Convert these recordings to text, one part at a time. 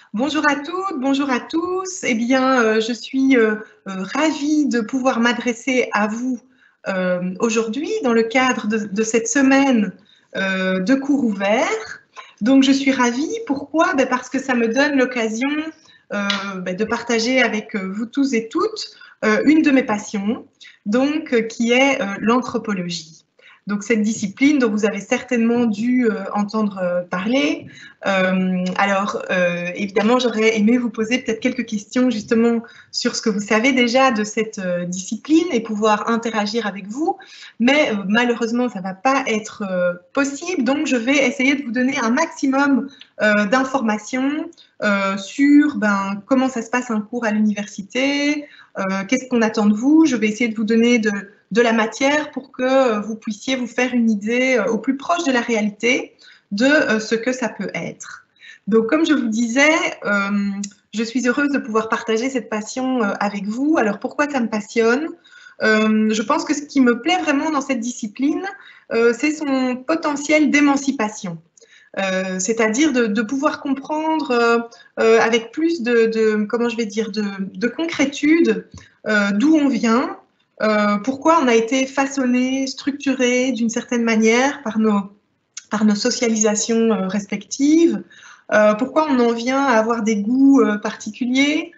Bonjour à toutes, bonjour à tous. Eh bien, je suis ravie de pouvoir m'adresser à vous aujourd'hui dans le cadre de cette semaine de cours ouverts. Donc, je suis ravie. Pourquoi? Parce que ça me donne l'occasion de partager avec vous tous et toutes une de mes passions, donc qui est l'anthropologie. Donc, cette discipline dont vous avez certainement dû entendre parler. Évidemment, j'aurais aimé vous poser peut-être quelques questions justement sur ce que vous savez déjà de cette discipline et pouvoir interagir avec vous, mais malheureusement, ça ne va pas être possible, donc je vais essayer de vous donner un maximum d'informations sur comment ça se passe un cours à l'université, qu'est-ce qu'on attend de vous. Je vais essayer de vous donner de la matière pour que vous puissiez vous faire une idée au plus proche de la réalité de ce que ça peut être. Donc, comme je vous disais, je suis heureuse de pouvoir partager cette passion avec vous. Alors, pourquoi ça me passionne? Je pense que ce qui me plaît vraiment dans cette discipline, c'est son potentiel d'émancipation. C'est-à-dire de pouvoir comprendre avec plus comment je vais dire, de concrétude d'où on vient, pourquoi on a été façonné, structuré d'une certaine manière par nos socialisations respectives, pourquoi on en vient à avoir des goûts particuliers.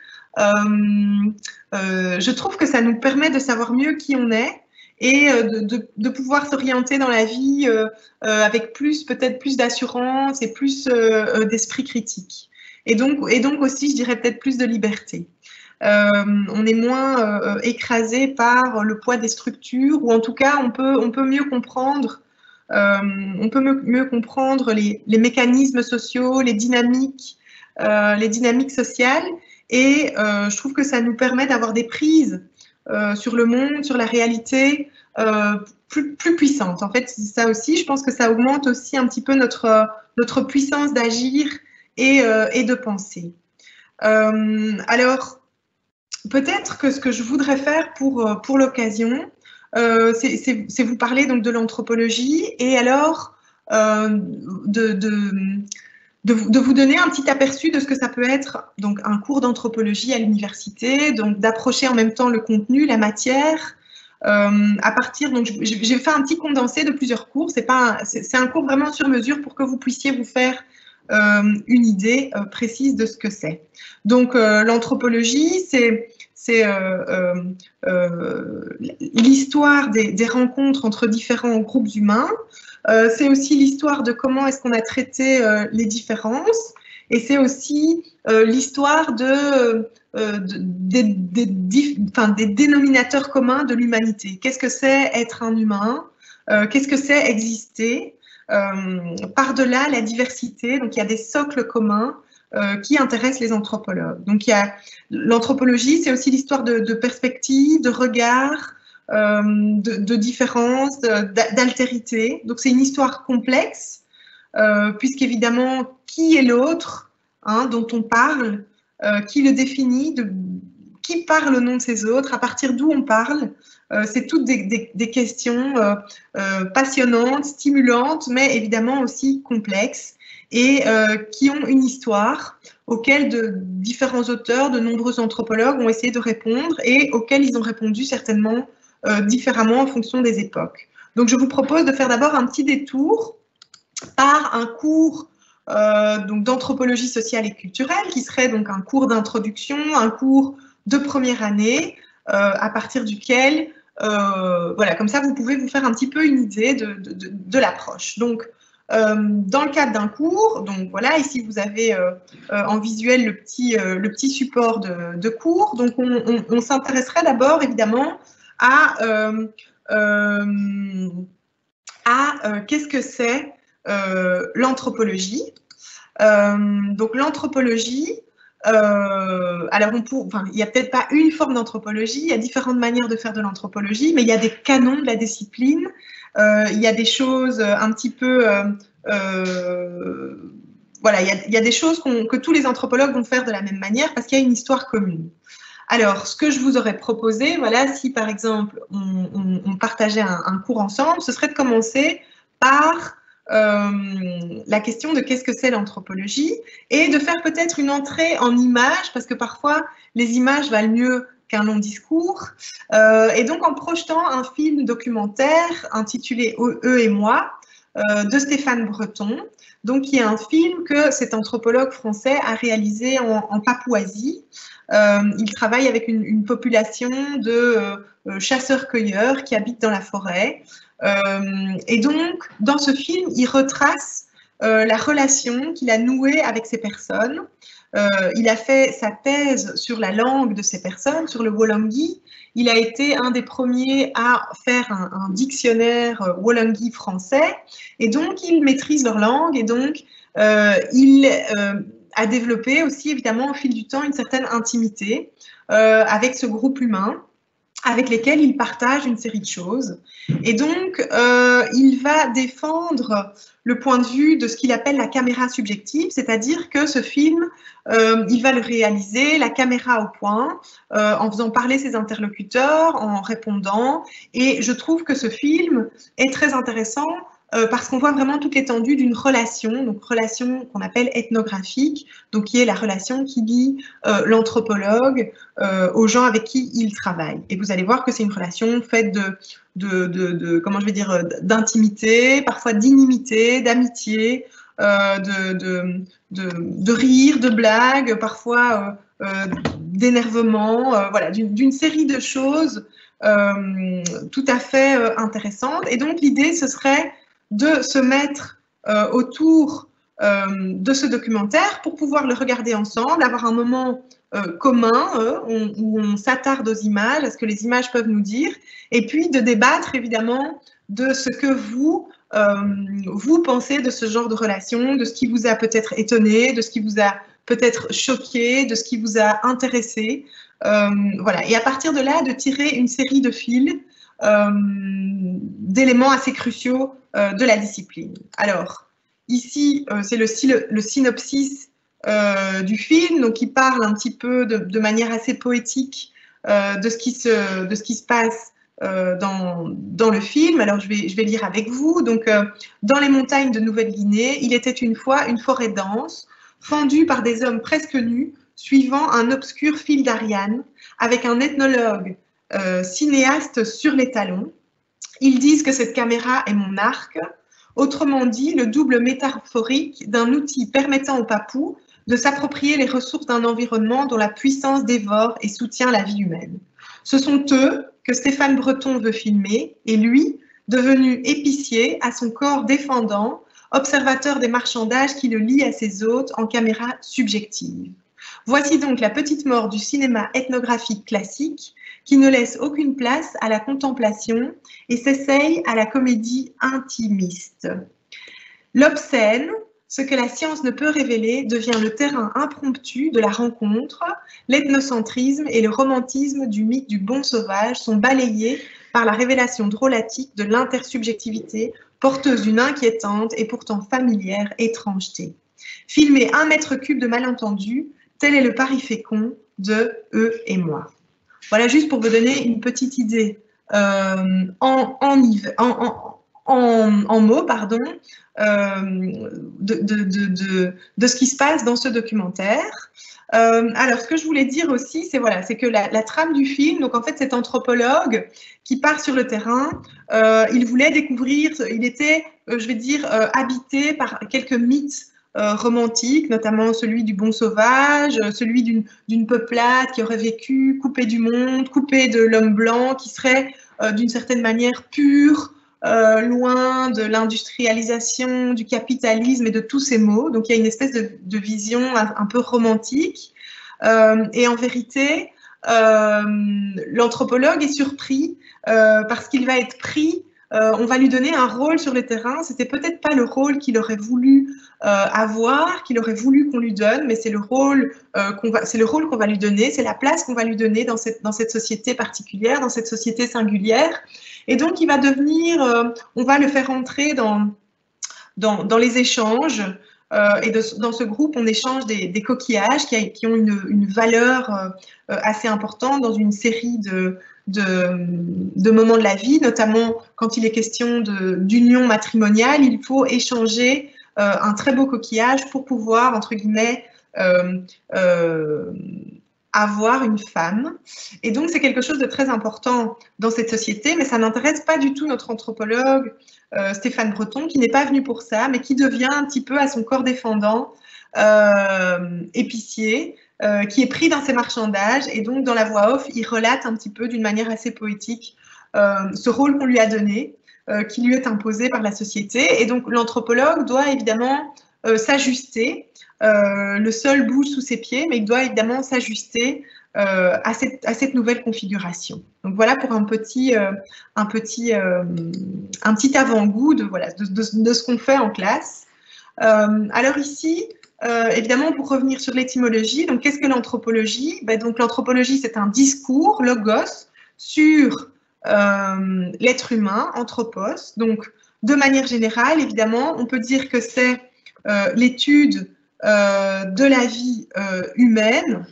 Je trouve que ça nous permet de savoir mieux qui on est et de pouvoir s'orienter dans la vie avec peut-être plus d'assurance et plus d'esprit critique. Et donc aussi, je dirais peut-être plus de liberté. On est moins écrasé par le poids des structures, ou en tout cas, on peut mieux comprendre les mécanismes sociaux, les dynamiques sociales, et je trouve que ça nous permet d'avoir des prises sur le monde, sur la réalité, plus puissantes. En fait, c'est ça aussi, je pense que ça augmente aussi un petit peu notre puissance d'agir et de penser. Alors, peut-être que ce que je voudrais faire pour l'occasion, c'est vous parler donc de l'anthropologie et alors de vous donner un petit aperçu de ce que ça peut être donc un cours d'anthropologie à l'université, donc d'approcher en même temps le contenu, la matière. À partir, donc j'ai fait un petit condensé de plusieurs cours. C'est un cours vraiment sur mesure pour que vous puissiez vous faire une idée précise de ce que c'est. Donc l'anthropologie, c'est l'histoire des rencontres entre différents groupes humains. C'est aussi l'histoire de comment est-ce qu'on a traité les différences. Et c'est aussi l'histoire des dénominateurs communs de l'humanité. Qu'est-ce que c'est être un humain? Qu'est-ce que c'est exister? Par-delà la diversité, donc il y a des socles communs qui intéressent les anthropologues. Donc l'anthropologie, c'est aussi l'histoire de perspectives, de regards, de différences, d'altérité. Donc c'est une histoire complexe, puisqu'évidemment, qui est l'autre dont on parle, qui le définit, qui parle au nom de ces autres, à partir d'où on parle. C'est toutes des questions passionnantes, stimulantes, mais évidemment aussi complexes et qui ont une histoire auxquelles de différents auteurs, de nombreux anthropologues ont essayé de répondre et auxquelles ils ont répondu certainement différemment en fonction des époques. Donc je vous propose de faire d'abord un petit détour par un cours d'anthropologie sociale et culturelle qui serait donc un cours d'introduction, un cours de première année à partir duquel voilà, comme ça vous pouvez vous faire un petit peu une idée de l'approche. Donc dans le cadre d'un cours, donc voilà, ici vous avez en visuel le petit support de cours. Donc on s'intéresserait d'abord évidemment à qu'est-ce que c'est l'anthropologie. Donc l'anthropologie, alors il n'y a peut-être pas une forme d'anthropologie, il y a différentes manières de faire de l'anthropologie, mais il y a des canons de la discipline, il y a des choses un petit peu voilà, il y a des choses que tous les anthropologues vont faire de la même manière parce qu'il y a une histoire commune. Alors, ce que je vous aurais proposé, voilà, si par exemple on partageait un cours ensemble, ce serait de commencer par la question de qu'est-ce que c'est l'anthropologie et de faire peut-être une entrée en images, parce que parfois les images valent mieux qu'un long discours. Et donc en projetant un film documentaire intitulé Eux et moi de Stéphane Breton, donc qui est un film que cet anthropologue français a réalisé en Papouasie. Il travaille avec une population de chasseurs-cueilleurs qui habitent dans la forêt. Et donc, dans ce film, il retrace la relation qu'il a nouée avec ces personnes. Il a fait sa thèse sur la langue de ces personnes, sur le Wolangi. Il a été un des premiers à faire un dictionnaire Wolangi français. Et donc, il maîtrise leur langue. Et donc, il a développé aussi, évidemment, au fil du temps, une certaine intimité avec ce groupe humain, avec lesquels il partage une série de choses. Et donc, il va défendre le point de vue de ce qu'il appelle la caméra subjective, c'est-à-dire que ce film, il va le réaliser, la caméra au point, en faisant parler ses interlocuteurs, en répondant. Et je trouve que ce film est très intéressant parce qu'on voit vraiment toute l'étendue d'une relation, donc relation qu'on appelle ethnographique, donc qui est la relation qui lie l'anthropologue aux gens avec qui il travaille. Et vous allez voir que c'est une relation faite comment je vais dire, d'intimité, parfois d'inimité, d'amitié, de rire, de blagues, parfois d'énervement, voilà, d'une série de choses tout à fait intéressantes. Et donc l'idée, ce serait de se mettre autour de ce documentaire pour pouvoir le regarder ensemble, avoir un moment commun où on s'attarde aux images, à ce que les images peuvent nous dire, et puis de débattre évidemment de ce que vous pensez de ce genre de relation, de ce qui vous a peut-être étonné, de ce qui vous a peut-être choqué, de ce qui vous a intéressé. Voilà. Et à partir de là, de tirer une série de fils d'éléments assez cruciaux de la discipline. Alors, ici, c'est le synopsis du film, donc il parle un petit peu de manière assez poétique de ce qui se passe dans le film. Alors, je vais lire avec vous. Donc, dans les montagnes de Nouvelle-Guinée, il était une fois une forêt dense, fendue par des hommes presque nus, suivant un obscur fil d'Ariane, avec un ethnologue cinéaste sur les talons. Ils disent que cette caméra est mon arc, autrement dit, le double métaphorique d'un outil permettant aux Papous de s'approprier les ressources d'un environnement dont la puissance dévore et soutient la vie humaine. Ce sont eux que Stéphane Breton veut filmer, et lui, devenu épicier, à son corps défendant, observateur des marchandages qui le lient à ses hôtes en caméra subjective. Voici donc la petite mort du cinéma ethnographique classique qui ne laisse aucune place à la contemplation et s'essaye à la comédie intimiste. L'obscène, ce que la science ne peut révéler, devient le terrain impromptu de la rencontre. L'ethnocentrisme et le romantisme du mythe du bon sauvage sont balayés par la révélation drôlatique de l'intersubjectivité, porteuse d'une inquiétante et pourtant familière étrangeté. Filmer 1 mètre cube de malentendus, tel est le pari fécond de Eux et moi. Voilà, juste pour vous donner une petite idée en mots, pardon, de ce qui se passe dans ce documentaire. Alors, ce que je voulais dire aussi, c'est voilà, que la trame du film, donc en fait, cet anthropologue qui part sur le terrain, il voulait découvrir, il était, je vais dire, habité par quelques mythes romantiques, notamment celui du bon sauvage, celui d'une peuplade qui aurait vécu coupée du monde, coupée de l'homme blanc, qui serait d'une certaine manière pure, loin de l'industrialisation, du capitalisme et de tous ces maux. Donc il y a une espèce de vision un peu romantique. Et en vérité, l'anthropologue est surpris parce qu'il va être pris. On va lui donner un rôle sur le terrain. C'était peut-être pas le rôle qu'il aurait voulu avoir, qu'il aurait voulu qu'on lui donne, mais c'est le rôle qu'on va lui donner, c'est la place qu'on va lui donner dans cette société particulière, dans cette société singulière. Et donc, il va devenir, on va le faire entrer dans les échanges. Et dans ce groupe, on échange des coquillages qui ont une valeur assez importante dans une série de moments de la vie, notamment quand il est question d'union matrimoniale, il faut échanger un très beau coquillage pour pouvoir, entre guillemets, avoir une femme. Et donc, c'est quelque chose de très important dans cette société, mais ça n'intéresse pas du tout notre anthropologue Stéphane Breton, qui n'est pas venu pour ça, mais qui devient un petit peu à son corps défendant épicier, qui est pris dans ses marchandages. Et donc, dans la voix off, il relate un petit peu d'une manière assez poétique ce rôle qu'on lui a donné, qui lui est imposé par la société. Et donc, l'anthropologue doit évidemment s'ajuster. Le sol bouge sous ses pieds, mais il doit évidemment s'ajuster à cette nouvelle configuration. Donc voilà pour un petit avant-goût de ce qu'on fait en classe. Alors ici, évidemment, pour revenir sur l'étymologie, donc qu'est-ce que l'anthropologie? Donc l'anthropologie, c'est un discours, logos, sur l'être humain, anthropos. Donc de manière générale, évidemment, on peut dire que c'est l'étude de la vie humaine.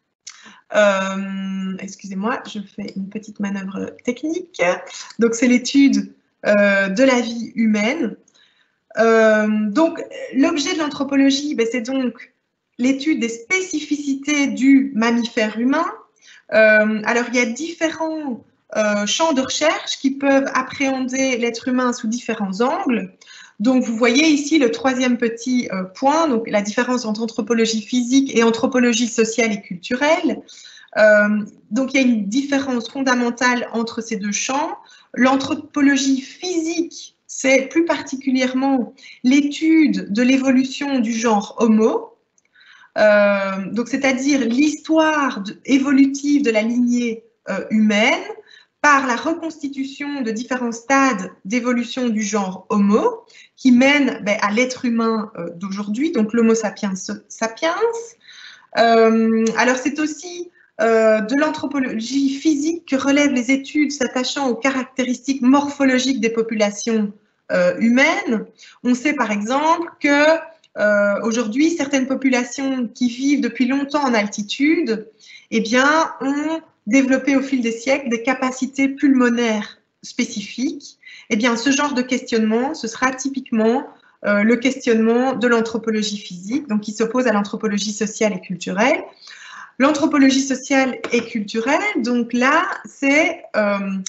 Excusez-moi, je fais une petite manœuvre technique. Donc, c'est l'étude de la vie humaine. Donc, l'objet de l'anthropologie, c'est donc l'étude des spécificités du mammifère humain. Alors, il y a différents champs de recherche qui peuvent appréhender l'être humain sous différents angles. Donc, vous voyez ici le troisième petit point, donc la différence entre anthropologie physique et anthropologie sociale et culturelle. Donc, il y a une différence fondamentale entre ces deux champs. L'anthropologie physique, c'est plus particulièrement l'étude de l'évolution du genre Homo, donc c'est-à-dire l'histoire évolutive de la lignée humaine, par la reconstitution de différents stades d'évolution du genre Homo, qui mènent à l'être humain d'aujourd'hui, donc l'Homo sapiens sapiens. Alors c'est aussi de l'anthropologie physique que relèvent les études s'attachant aux caractéristiques morphologiques des populations humaines. On sait par exemple que aujourd'hui, certaines populations qui vivent depuis longtemps en altitude, eh bien, ont développer au fil des siècles des capacités pulmonaires spécifiques. Eh bien, ce genre de questionnement, ce sera typiquement le questionnement de l'anthropologie physique, donc qui s'oppose à l'anthropologie sociale et culturelle. L'anthropologie sociale et culturelle, donc là, c'est un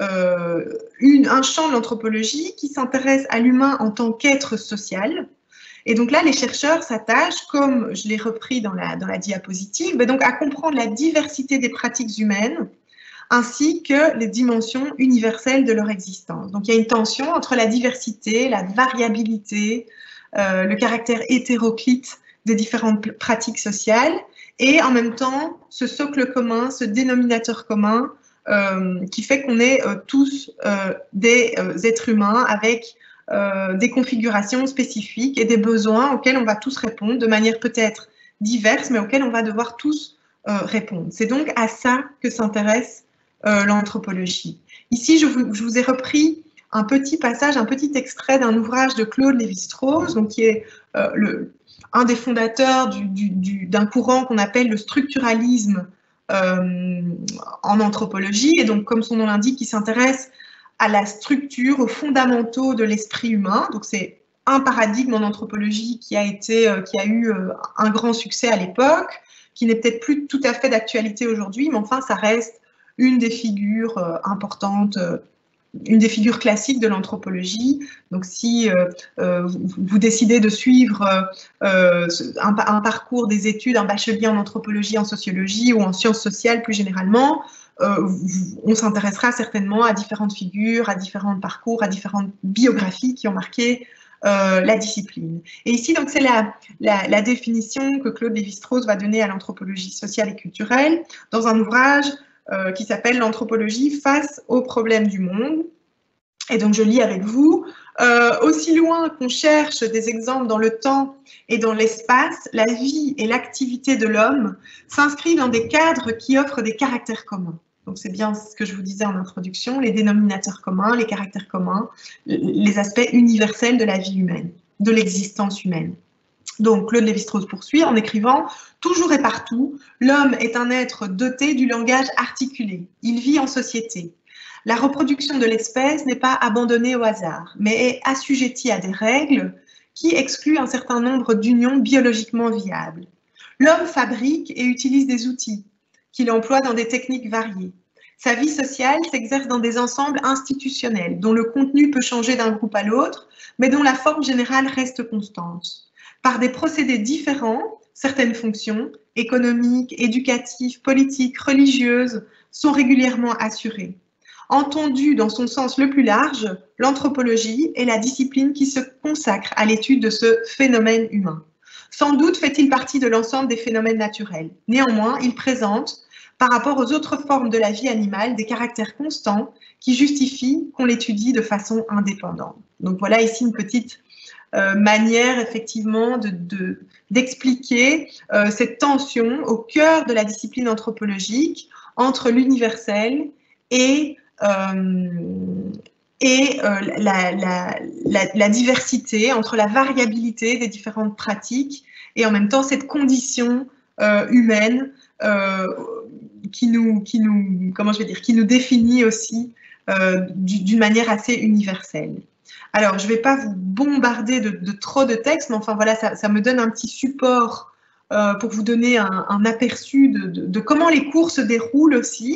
champ de l'anthropologie qui s'intéresse à l'humain en tant qu'être social. Et donc là, les chercheurs s'attachent, comme je l'ai repris dans la diapositive, donc à comprendre la diversité des pratiques humaines ainsi que les dimensions universelles de leur existence. Donc il y a une tension entre la diversité, la variabilité, le caractère hétéroclite des différentes pratiques sociales et en même temps ce socle commun, ce dénominateur commun qui fait qu'on est tous des êtres humains avec des configurations spécifiques et des besoins auxquels on va tous répondre de manière peut-être diverse, mais auxquels on va devoir tous répondre. C'est donc à ça que s'intéresse l'anthropologie. Ici, je vous ai repris un petit passage, un petit extrait d'un ouvrage de Claude Lévi-Strauss, donc qui est un des fondateurs d'un courant qu'on appelle le structuralisme en anthropologie, et donc comme son nom l'indique, qui s'intéresse à la structure, aux fondamentaux de l'esprit humain. Donc c'est un paradigme en anthropologie qui a eu un grand succès à l'époque, qui n'est peut-être plus tout à fait d'actualité aujourd'hui, mais enfin ça reste une des figures importantes, une des figures classiques de l'anthropologie. Donc si vous décidez de suivre un parcours des études, un bachelier en anthropologie, en sociologie ou en sciences sociales plus généralement, on s'intéressera certainement à différentes figures, à différents parcours, à différentes biographies qui ont marqué la discipline. Et ici, donc, c'est la définition que Claude Lévi-Strauss va donner à l'anthropologie sociale et culturelle dans un ouvrage qui s'appelle « L'anthropologie face aux problèmes du monde ». Et donc, je lis avec vous. Aussi loin qu'on cherche des exemples dans le temps et dans l'espace, la vie et l'activité de l'homme s'inscrivent dans des cadres qui offrent des caractères communs. Donc, c'est bien ce que je vous disais en introduction, les dénominateurs communs, les caractères communs, les aspects universels de la vie humaine, de l'existence humaine. Donc, Claude Lévi-Strauss poursuit en écrivant « Toujours et partout, l'homme est un être doté du langage articulé. Il vit en société. La reproduction de l'espèce n'est pas abandonnée au hasard, mais est assujettie à des règles qui excluent un certain nombre d'unions biologiquement viables. L'homme fabrique et utilise des outils qu'il emploie dans des techniques variées. Sa vie sociale s'exerce dans des ensembles institutionnels dont le contenu peut changer d'un groupe à l'autre, mais dont la forme générale reste constante. Par des procédés différents, certaines fonctions, économiques, éducatives, politiques, religieuses, sont régulièrement assurées. Entendue dans son sens le plus large, l'anthropologie est la discipline qui se consacre à l'étude de ce phénomène humain. Sans doute fait-il partie de l'ensemble des phénomènes naturels. Néanmoins, il présente, par rapport aux autres formes de la vie animale, des caractères constants qui justifient qu'on l'étudie de façon indépendante. Donc voilà ici une petite manière effectivement d'expliquer cette tension au cœur de la discipline anthropologique entre l'universel et la diversité, entre la variabilité des différentes pratiques et en même temps cette condition humaine qui nous définit aussi d'une manière assez universelle. Alors, je ne vais pas vous bombarder de trop de textes, mais enfin voilà, ça me donne un petit support pour vous donner un aperçu de comment les cours se déroulent aussi.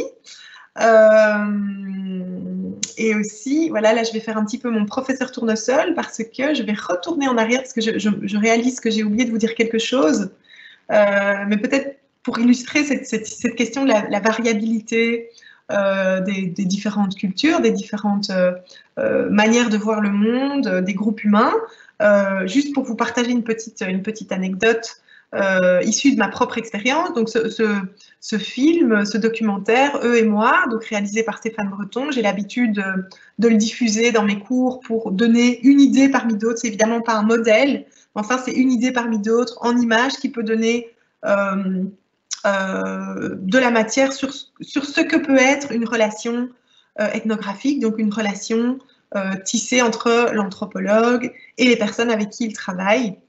Et aussi, voilà, là je vais faire un petit peu mon professeur tournesol parce que je vais retourner en arrière parce que je réalise que j'ai oublié de vous dire quelque chose. Mais peut-être pour illustrer cette question de la variabilité des différentes cultures, des différentes manières de voir le monde, des groupes humains. Juste pour vous partager une petite anecdote issue de ma propre expérience. Donc ce film, ce documentaire, Eux et moi, donc réalisé par Stéphane Breton, j'ai l'habitude de le diffuser dans mes cours pour donner une idée parmi d'autres. C'est évidemment pas un modèle, mais enfin c'est une idée parmi d'autres en images qui peut donner de la matière sur ce que peut être une relation ethnographique, donc une relation tissée entre l'anthropologue et les personnes avec qui il travaille.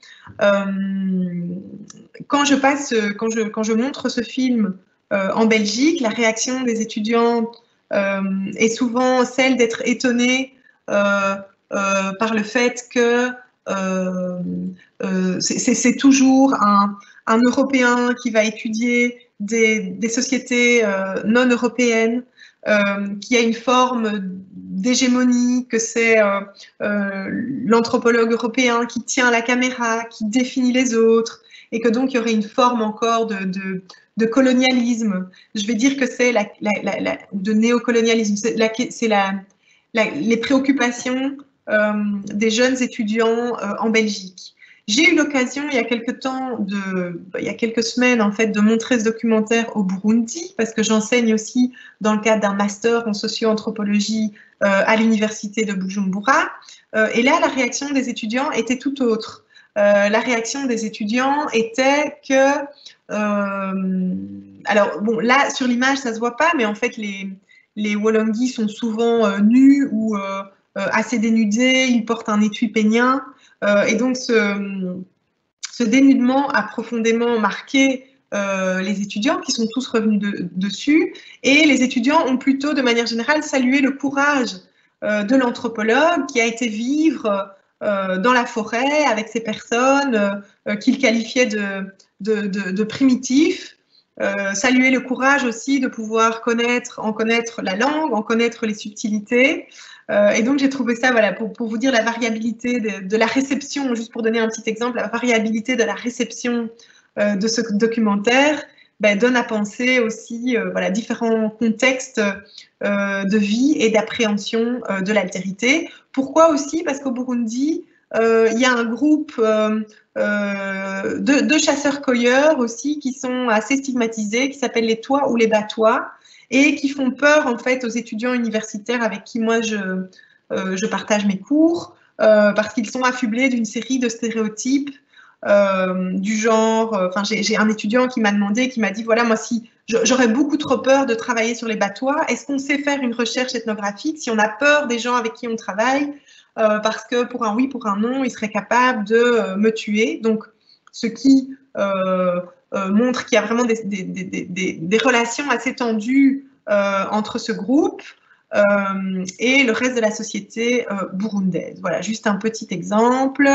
Quand je montre ce film en Belgique, la réaction des étudiants est souvent celle d'être étonnés par le fait que c'est toujours un Européen qui va étudier des sociétés non européennes, qui a une forme d'hégémonie, que c'est l'anthropologue européen qui tient la caméra, qui définit les autres, et que donc il y aurait une forme encore de colonialisme. Je vais dire que c'est de néocolonialisme, c'est les préoccupations des jeunes étudiants en Belgique. J'ai eu l'occasion il y a quelques semaines en fait, de montrer ce documentaire au Burundi parce que j'enseigne aussi dans le cadre d'un master en socio-anthropologie à l'université de Bujumbura. Et là, la réaction des étudiants était tout autre. La réaction des étudiants était que, alors bon, là sur l'image ça se voit pas, mais en fait les Wolongi sont souvent nus ou assez dénudés, ils portent un étui pénien. Et donc, ce dénudement a profondément marqué les étudiants qui sont tous revenus dessus. Et les étudiants ont plutôt, de manière générale, salué le courage de l'anthropologue qui a été vivre dans la forêt avec ces personnes qu'il qualifiait de primitifs. Saluer le courage aussi de pouvoir en connaître la langue, en connaître les subtilités. Et donc, j'ai trouvé ça, voilà, pour vous dire la variabilité de la réception, juste pour donner un petit exemple, la variabilité de la réception de ce documentaire donne à penser aussi voilà, différents contextes de vie et d'appréhension de l'altérité. Pourquoi aussi? Parce qu'au Burundi, il y a un groupe de chasseurs-cueilleurs aussi qui sont assez stigmatisés, qui s'appellent les Tois ou les Batois, et qui font peur en fait aux étudiants universitaires avec qui moi je partage mes cours, parce qu'ils sont affublés d'une série de stéréotypes du genre, enfin j'ai un étudiant qui m'a demandé, qui m'a dit voilà moi si j'aurais beaucoup trop peur de travailler sur les Batois, est-ce qu'on sait faire une recherche ethnographique si on a peur des gens avec qui on travaille, parce que pour un oui, pour un non, ils seraient capables de me tuer. Donc ce qui montre qu'il y a vraiment des relations assez tendues entre ce groupe et le reste de la société burundaise. Voilà, juste un petit exemple.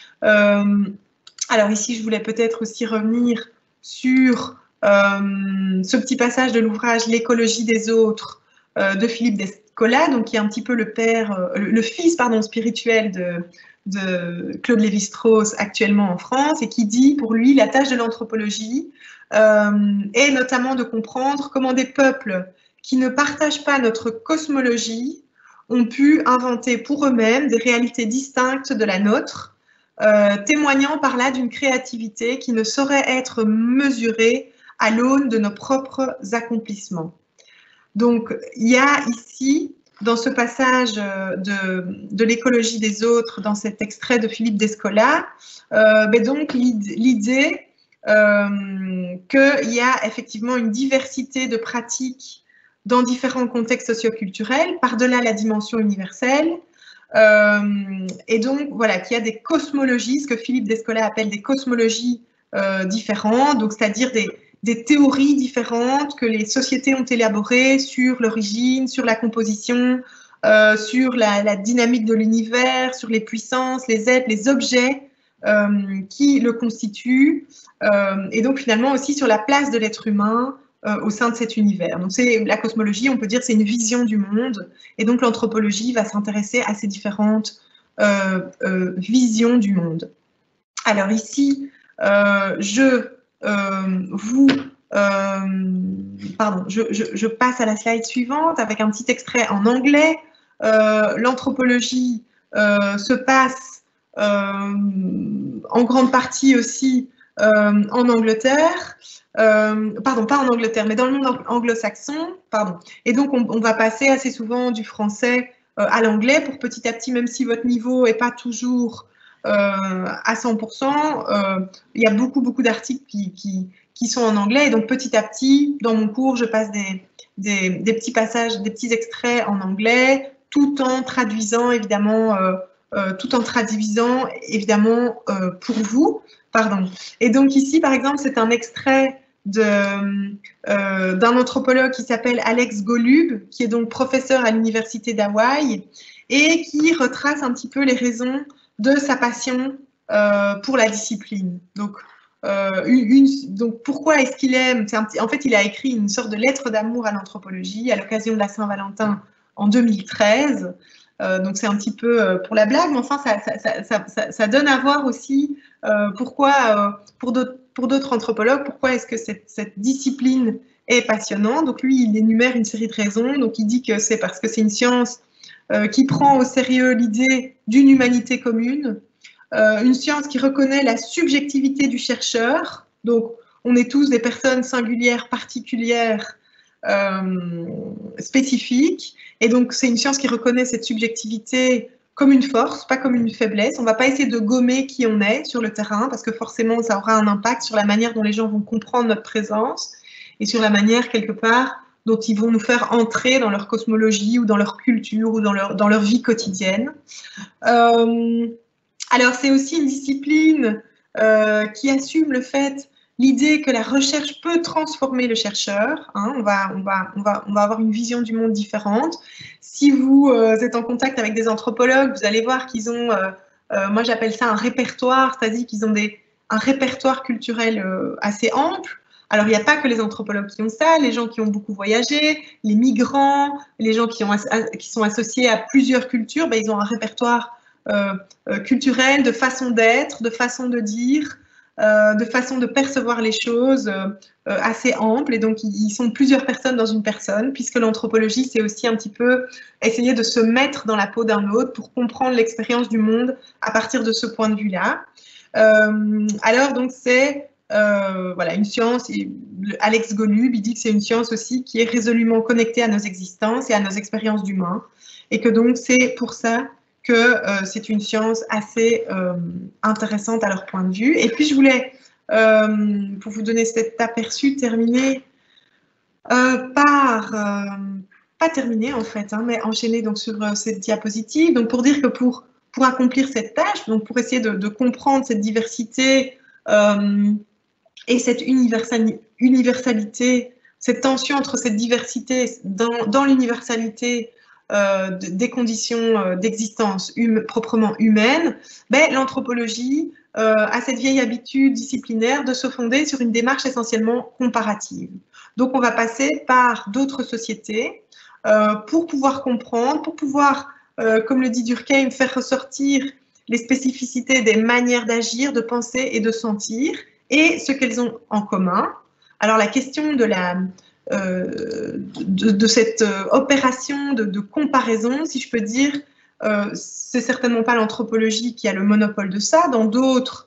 Alors ici, je voulais peut-être aussi revenir sur ce petit passage de l'ouvrage L'écologie des autres de Philippe Descola, donc qui est un petit peu le fils spirituel de Claude Lévi-Strauss actuellement en France, et qui dit pour lui la tâche de l'anthropologie est notamment de comprendre comment des peuples qui ne partagent pas notre cosmologie ont pu inventer pour eux-mêmes des réalités distinctes de la nôtre, témoignant par là d'une créativité qui ne saurait être mesurée à l'aune de nos propres accomplissements. Donc, il y a ici, dans ce passage de l'écologie des autres, dans cet extrait de Philippe Descola, donc l'idée qu'il y a effectivement une diversité de pratiques dans différents contextes socioculturels, par-delà la dimension universelle, et donc voilà, qu'il y a des cosmologies, ce que Philippe Descola appelle des cosmologies différentes, donc c'est-à-dire des théories différentes que les sociétés ont élaborées sur l'origine, sur la composition, sur la dynamique de l'univers, sur les puissances, les êtres, les objets qui le constituent, et donc finalement aussi sur la place de l'être humain au sein de cet univers. Donc la cosmologie, on peut dire, c'est une vision du monde, et donc l'anthropologie va s'intéresser à ces différentes visions du monde. Alors ici, je passe à la slide suivante avec un petit extrait en anglais. L'anthropologie se passe en grande partie aussi en Angleterre, pardon, pas en Angleterre, mais dans le monde anglo-saxon, pardon. Et donc, on va passer assez souvent du français à l'anglais pour petit à petit, même si votre niveau n'est pas toujours à 100%, il y a beaucoup d'articles qui sont en anglais. Et donc, petit à petit, dans mon cours, je passe des petits passages, des petits extraits en anglais, tout en traduisant, évidemment, pour vous. Pardon. Et donc ici, par exemple, c'est un extrait d'un anthropologue qui s'appelle Alex Golub, qui est donc professeur à l'université d'Hawaï et qui retrace un petit peu les raisons de sa passion pour la discipline. Donc pourquoi est-ce qu'il aime, en fait, il a écrit une sorte de lettre d'amour à l'anthropologie à l'occasion de la Saint-Valentin en 2013. Donc c'est un petit peu pour la blague, mais enfin ça donne à voir aussi pourquoi, pour d'autres anthropologues, pourquoi est-ce que cette discipline est passionnante. Donc lui, il énumère une série de raisons. Donc il dit que c'est parce que c'est une science qui prend au sérieux l'idée d'une humanité commune, une science qui reconnaît la subjectivité du chercheur. Donc on est tous des personnes singulières, particulières, spécifiques, et donc c'est une science qui reconnaît cette subjectivité comme une force, pas comme une faiblesse. On ne va pas essayer de gommer qui on est sur le terrain, parce que forcément ça aura un impact sur la manière dont les gens vont comprendre notre présence et sur la manière quelque part dont ils vont nous faire entrer dans leur cosmologie ou dans leur culture ou dans leur vie quotidienne. Alors c'est aussi une discipline qui assume l'idée que la recherche peut transformer le chercheur. Hein, on va avoir une vision du monde différente. Si vous êtes en contact avec des anthropologues, vous allez voir qu'ils ont, moi j'appelle ça un répertoire, c'est-à-dire qu'ils ont un répertoire culturel assez ample. Alors il n'y a pas que les anthropologues qui ont ça, les gens qui ont beaucoup voyagé, les migrants, les gens qui sont associés à plusieurs cultures, ben, ils ont un répertoire culturel, de façon d'être, de façon de dire, de façon de percevoir les choses assez ample, et donc ils sont plusieurs personnes dans une personne, puisque l'anthropologie, c'est aussi un petit peu essayer de se mettre dans la peau d'un autre pour comprendre l'expérience du monde à partir de ce point de vue-là. Alors donc c'est voilà, une science, Alex Golub, il dit que c'est une science aussi qui est résolument connectée à nos existences et à nos expériences d'humains, et que donc c'est pour ça que c'est une science assez intéressante à leur point de vue. Et puis je voulais, pour vous donner cet aperçu, terminer pas terminer en fait, hein, mais enchaîner donc sur cette diapositive. Donc pour dire que pour accomplir cette tâche, donc pour essayer de comprendre cette diversité et cette universalité, cette tension entre cette diversité dans l'universalité des conditions d'existence proprement humaines, ben, l'anthropologie a cette vieille habitude disciplinaire de se fonder sur une démarche essentiellement comparative. Donc on va passer par d'autres sociétés pour pouvoir comprendre, pour pouvoir, comme le dit Durkheim, faire ressortir les spécificités des manières d'agir, de penser et de sentir, et ce qu'elles ont en commun. Alors la question de cette opération de comparaison, si je peux dire, c'est certainement pas l'anthropologie qui a le monopole de ça. Dans d'autres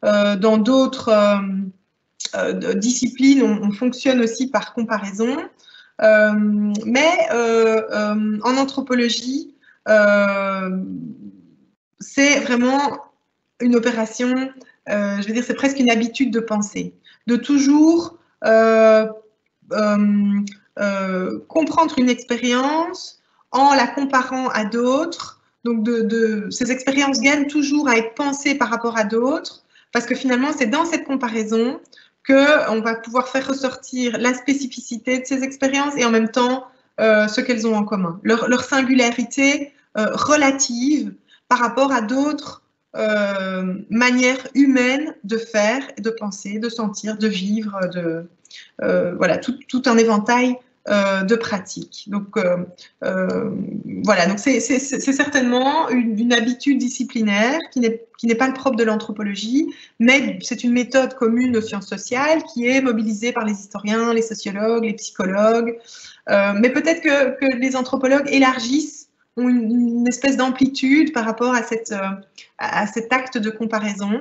disciplines, on fonctionne aussi par comparaison. Mais en anthropologie, c'est vraiment une opération, je veux dire, c'est presque une habitude de penser, de toujours comprendre une expérience en la comparant à d'autres. Donc, ces expériences gagnent toujours à être pensées par rapport à d'autres, parce que finalement, c'est dans cette comparaison qu'on va pouvoir faire ressortir la spécificité de ces expériences et en même temps ce qu'elles ont en commun, leur singularité relative par rapport à d'autres manières humaines de faire, de penser, de sentir, de vivre, voilà, tout un éventail de pratiques. Donc, voilà, donc c'est certainement une habitude disciplinaire qui n'est pas le propre de l'anthropologie, mais c'est une méthode commune aux sciences sociales qui est mobilisée par les historiens, les sociologues, les psychologues, mais peut-être que les anthropologues élargissent, ont une espèce d'amplitude par rapport à cet acte de comparaison.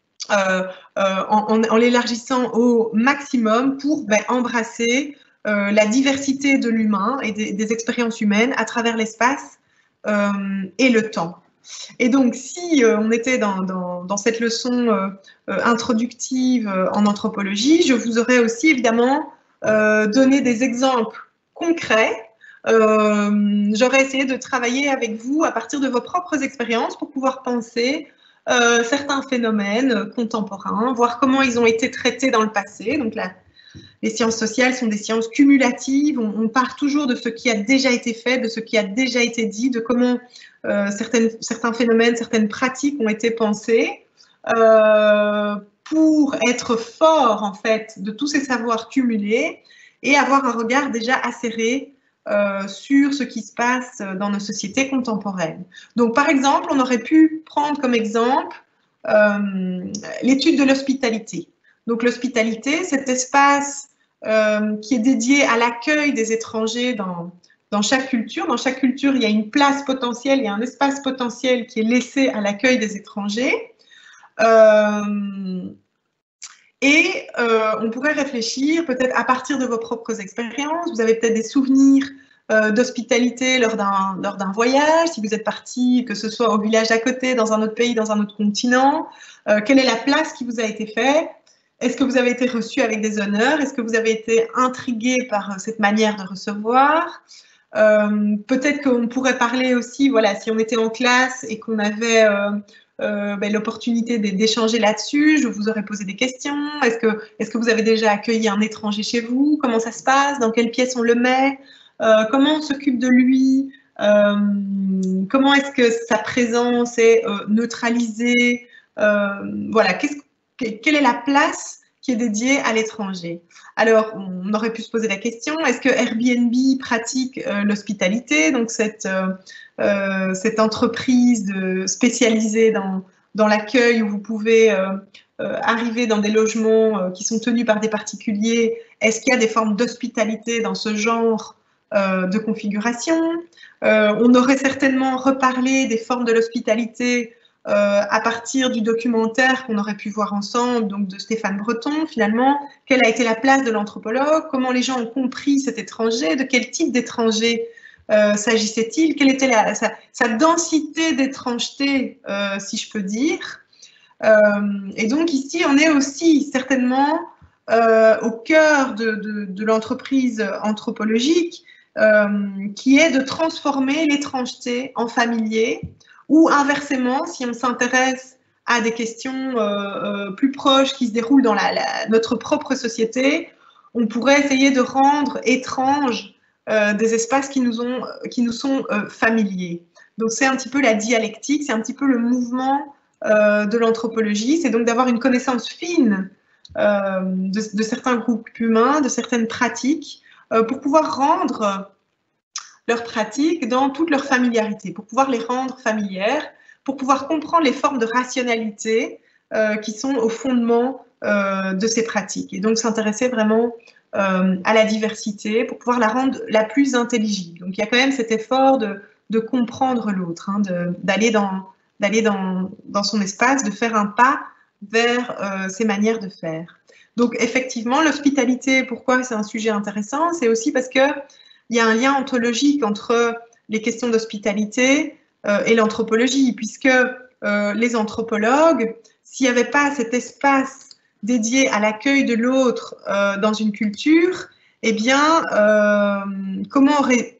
En l'élargissant au maximum pour embrasser la diversité de l'humain et des expériences humaines à travers l'espace et le temps. Et donc, si on était dans cette leçon introductive en anthropologie, je vous aurais aussi évidemment donné des exemples concrets. J'aurais essayé de travailler avec vous à partir de vos propres expériences pour pouvoir penser certains phénomènes contemporains, voir comment ils ont été traités dans le passé. Donc les sciences sociales sont des sciences cumulatives, on part toujours de ce qui a déjà été fait, de ce qui a déjà été dit, de comment certains phénomènes, certaines pratiques ont été pensées pour être fort en fait de tous ces savoirs cumulés et avoir un regard déjà acéré sur ce qui se passe dans nos sociétés contemporaines. Donc, par exemple, on aurait pu prendre comme exemple l'étude de l'hospitalité. Donc, l'hospitalité, cet espace qui est dédié à l'accueil des étrangers dans chaque culture. Dans chaque culture, il y a une place potentielle, il y a un espace potentiel qui est laissé à l'accueil des étrangers. On pourrait réfléchir, peut-être à partir de vos propres expériences, vous avez peut-être des souvenirs d'hospitalité lors d'un voyage, si vous êtes parti, que ce soit au village à côté, dans un autre pays, dans un autre continent, quelle est la place qui vous a été faite? Est-ce que vous avez été reçu avec des honneurs? Est-ce que vous avez été intrigué par cette manière de recevoir? Peut-être qu'on pourrait parler aussi, voilà, si on était en classe et qu'on avait l'opportunité d'échanger là-dessus, je vous aurais posé des questions. Est-ce que vous avez déjà accueilli un étranger chez vous? Comment ça se passe? Dans quelle pièce on le met? Comment on s'occupe de lui? Comment est-ce que sa présence est neutralisée? Voilà, quelle est la place qui est dédiée à l'étranger? Alors, on aurait pu se poser la question, est-ce que Airbnb pratique l'hospitalité, donc cette entreprise spécialisée dans l'accueil où vous pouvez arriver dans des logements qui sont tenus par des particuliers? Est-ce qu'il y a des formes d'hospitalité dans ce genre de configuration? On aurait certainement reparlé des formes de l'hospitalité à partir du documentaire qu'on aurait pu voir ensemble, donc de Stéphane Breton, finalement, quelle a été la place de l'anthropologue, comment les gens ont compris cet étranger, de quel type d'étranger s'agissait-il, quelle était sa densité d'étrangeté, si je peux dire. Et donc ici, on est aussi certainement au cœur de l'entreprise anthropologique, qui est de transformer l'étrangeté en familier, ou inversement, si on s'intéresse à des questions plus proches qui se déroulent dans notre propre société, on pourrait essayer de rendre étranges des espaces qui nous sont familiers. Donc c'est un petit peu la dialectique, c'est un petit peu le mouvement de l'anthropologie, c'est donc d'avoir une connaissance fine de certains groupes humains, de certaines pratiques, pour pouvoir rendre leurs pratiques dans toute leur familiarité, pour pouvoir les rendre familières, pour pouvoir comprendre les formes de rationalité qui sont au fondement de ces pratiques. Et donc s'intéresser vraiment à la diversité pour pouvoir la rendre la plus intelligible. Donc il y a quand même cet effort de comprendre l'autre, hein, d'aller dans son espace, de faire un pas vers ces manières de faire. Donc effectivement, l'hospitalité, pourquoi c'est un sujet intéressant? C'est aussi parce qu'il y a un lien ontologique entre les questions d'hospitalité et l'anthropologie, puisque les anthropologues, s'il n'y avait pas cet espace dédié à l'accueil de l'autre dans une culture, eh bien, comment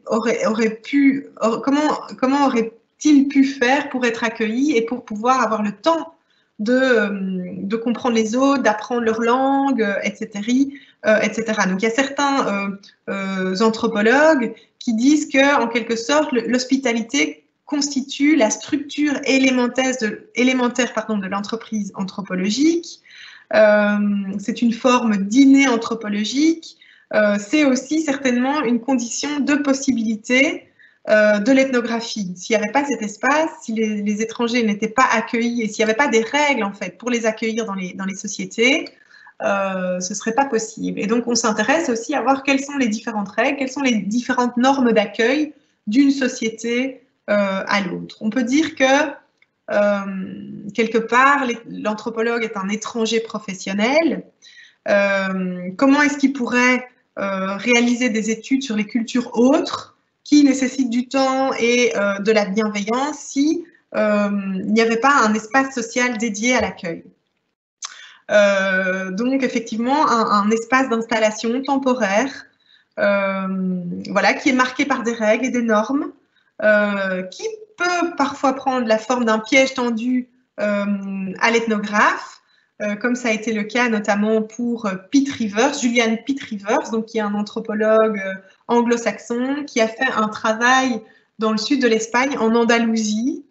aurait-il pu faire pour être accueilli et pour pouvoir avoir le temps de comprendre les autres, d'apprendre leur langue, etc. Donc, il y a certains anthropologues qui disent qu'en quelque sorte, l'hospitalité constitue la structure élémentaire de l'entreprise anthropologique. C'est une forme d'inné anthropologique. C'est aussi certainement une condition de possibilité de l'ethnographie. S'il n'y avait pas cet espace, si les étrangers n'étaient pas accueillis et s'il n'y avait pas des règles en fait pour les accueillir dans les sociétés, ce ne serait pas possible. Et donc on s'intéresse aussi à voir quelles sont les différentes règles, quelles sont les différentes normes d'accueil d'une société à l'autre. On peut dire que quelque part, l'anthropologue est un étranger professionnel. Comment est-ce qu'il pourrait réaliser des études sur les cultures autres qui nécessitent du temps et de la bienveillance si il n'y avait pas un espace social dédié à l'accueil? Donc effectivement, un espace d'installation temporaire voilà, qui est marqué par des règles et des normes, qui peut parfois prendre la forme d'un piège tendu à l'ethnographe, comme ça a été le cas notamment pour Piet Rivers, Julian Piet Rivers, donc qui est un anthropologue anglo-saxon qui a fait un travail dans le sud de l'Espagne, en Andalousie.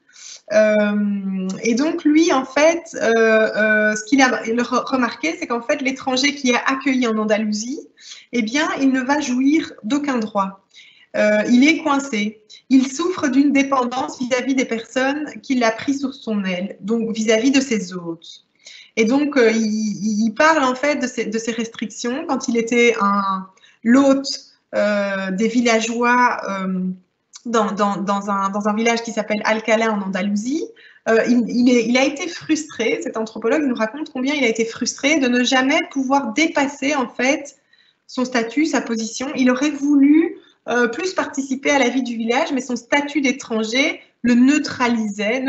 Et donc lui, en fait, ce qu'il a remarqué, c'est qu'en fait, l'étranger qui est accueilli en Andalousie, eh bien, il ne va jouir d'aucun droit. Il est coincé. Il souffre d'une dépendance vis-à-vis des personnes qu'il a pris sur son aile, donc vis-à-vis de ses hôtes. Et donc, il parle en fait de ces restrictions quand il était l'hôte des villageois dans un village qui s'appelle Alcalá en Andalousie. Il a été frustré, cet anthropologue, il nous raconte combien il a été frustré de ne jamais pouvoir dépasser en fait son statut, sa position. Il aurait voulu plus participer à la vie du village, mais son statut d'étranger le neutralisait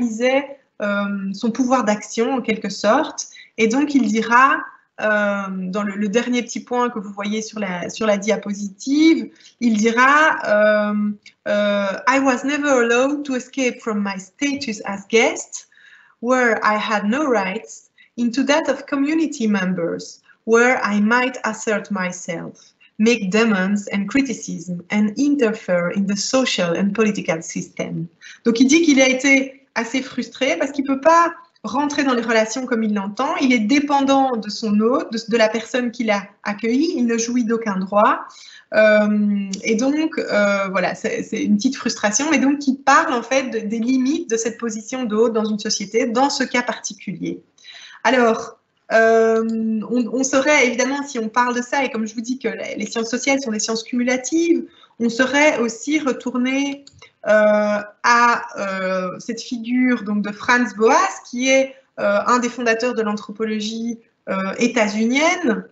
son pouvoir d'action en quelque sorte. Et donc il dira, dans le dernier petit point que vous voyez sur la diapositive, il dira I was never allowed to escape from my status as guest, where I had no rights, into that of community members, where I might assert myself, make demands and criticism, and interfere in the social and political system. Donc il dit qu'il a été assez frustré parce qu'il ne peut pas rentrer dans les relations comme il l'entend. Il est dépendant de son hôte, de la personne qu'il a accueillie. Il ne jouit d'aucun droit. Et donc, voilà, c'est une petite frustration. Et donc, il parle en fait des limites de cette position d'hôte dans une société, dans ce cas particulier. Alors, on serait évidemment, si on parle de ça, et comme je vous dis que les sciences sociales sont des sciences cumulatives, on serait aussi retourné à cette figure donc, de Franz Boas, qui est un des fondateurs de l'anthropologie états-unienne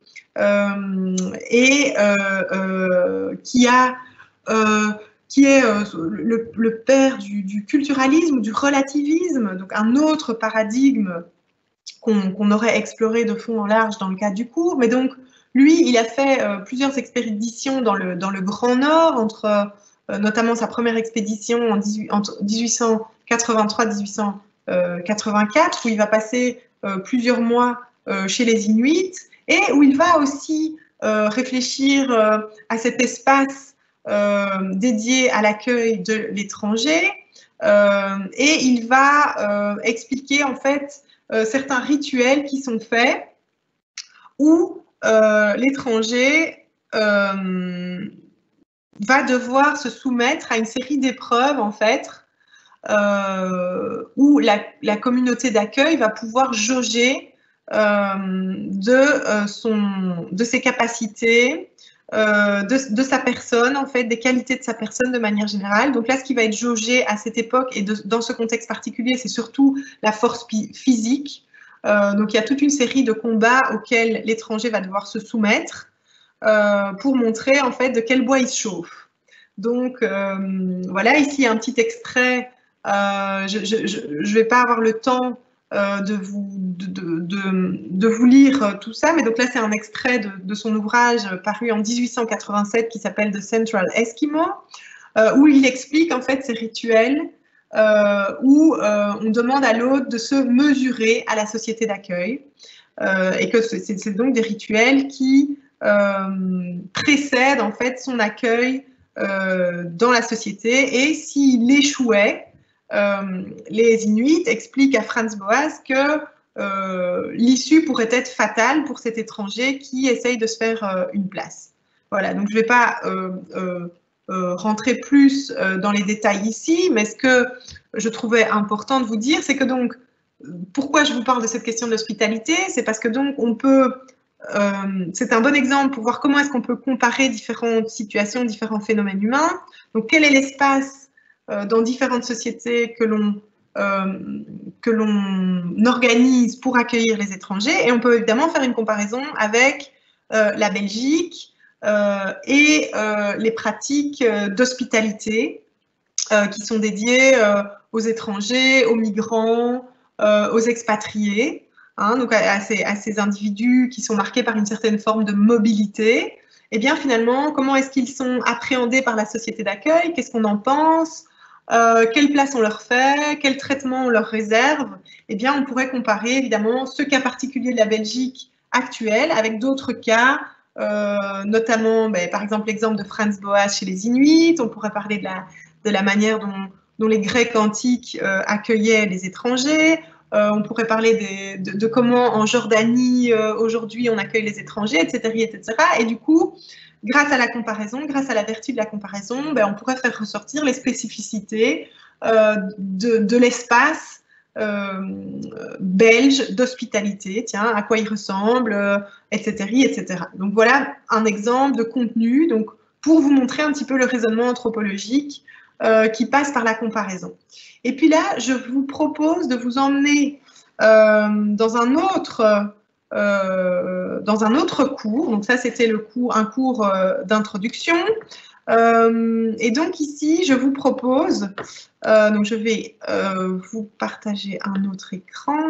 et qui est le père du culturalisme ou du relativisme, donc un autre paradigme qu'on aurait exploré de fond en large dans le cadre du cours. Mais donc, lui, il a fait plusieurs expéditions dans le Grand Nord, notamment sa première expédition entre 1883 et 84, où il va passer plusieurs mois chez les Inuits, et où il va aussi réfléchir à cet espace dédié à l'accueil de l'étranger, et il va expliquer en fait certains rituels qui sont faits où l'étranger va devoir se soumettre à une série d'épreuves en fait, où la communauté d'accueil va pouvoir jauger de ses capacités, de sa personne, en fait, des qualités de sa personne de manière générale. Donc là, ce qui va être jaugé à cette époque et dans ce contexte particulier, c'est surtout la force physique. Donc il y a toute une série de combats auxquels l'étranger va devoir se soumettre pour montrer en fait de quel bois il se chauffe. Donc voilà, ici il y a un petit extrait. Je ne vais pas avoir le temps de vous lire tout ça, mais donc là c'est un extrait de son ouvrage paru en 1887 qui s'appelle The Central Eskimo, où il explique en fait ces rituels où on demande à l'autre de se mesurer à la société d'accueil, et que c'est donc des rituels qui précèdent en fait son accueil dans la société, et s'il échouait, les Inuits expliquent à Franz Boas que l'issue pourrait être fatale pour cet étranger qui essaye de se faire une place. Voilà, donc je ne vais pas rentrer plus dans les détails ici, mais ce que je trouvais important de vous dire, c'est que donc, pourquoi je vous parle de cette question de l'hospitalité, c'est parce que donc on peut, c'est un bon exemple pour voir comment est-ce qu'on peut comparer différentes situations, différents phénomènes humains. Donc quel est l'espace dans différentes sociétés que l'on organise pour accueillir les étrangers, et on peut évidemment faire une comparaison avec la Belgique et les pratiques d'hospitalité qui sont dédiées aux étrangers, aux migrants, aux expatriés, hein, donc à ces individus qui sont marqués par une certaine forme de mobilité. Et bien finalement, comment est-ce qu'ils sont appréhendés par la société d'accueil? Qu'est-ce qu'on en pense? Quelle place on leur fait, quel traitement on leur réserve? Eh bien, on pourrait comparer évidemment ce cas particulier de la Belgique actuelle avec d'autres cas, notamment par exemple l'exemple de Franz Boas chez les Inuits. On pourrait parler de la manière dont les Grecs antiques accueillaient les étrangers. On pourrait parler de comment en Jordanie aujourd'hui on accueille les étrangers, etc., etc. Et du coup, grâce à la comparaison, grâce à la vertu de la comparaison, on pourrait faire ressortir les spécificités de l'espace belge d'hospitalité, tiens, à quoi il ressemble, etc., etc. Donc voilà un exemple de contenu, donc pour vous montrer un petit peu le raisonnement anthropologique qui passe par la comparaison. Et puis là, je vous propose de vous emmener dans un autre cours. Donc ça, c'était un cours d'introduction. Et donc ici, je vous propose, donc je vais vous partager un autre écran.